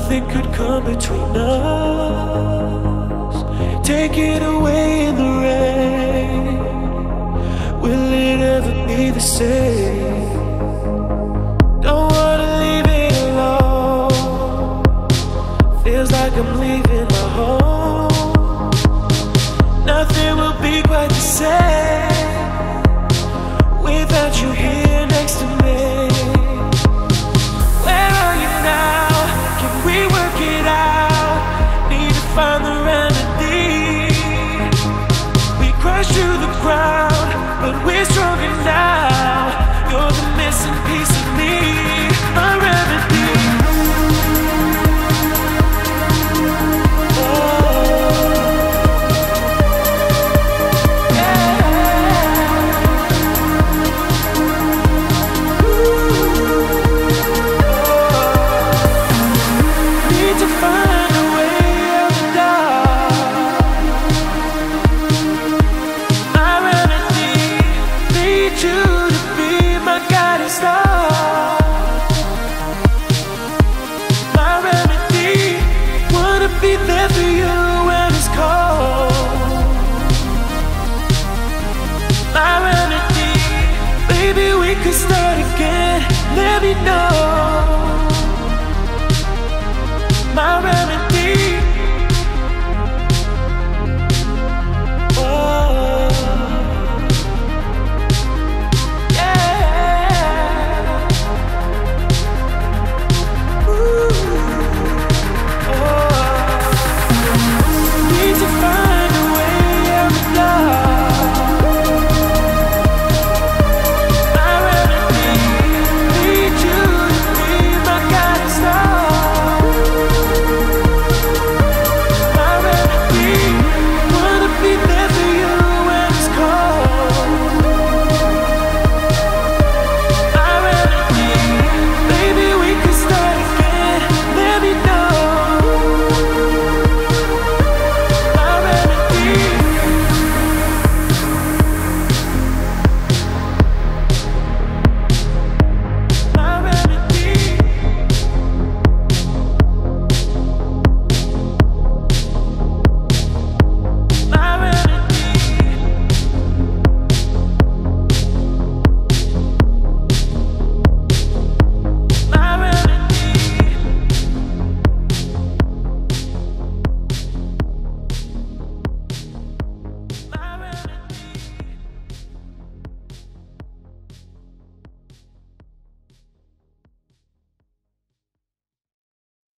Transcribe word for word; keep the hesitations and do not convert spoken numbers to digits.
nothing could come between us. Take it away in the rain. Will it ever be the same? Don't wanna leave it alone. Feels like I'm leaving my home. Nothing will be quite the same without you here next to me. Where are you now? Can we work it out? Need to find the remedy. We crushed through the ground, but we're stronger now. You're the missing piece of me, my remedy. You to be my guiding star.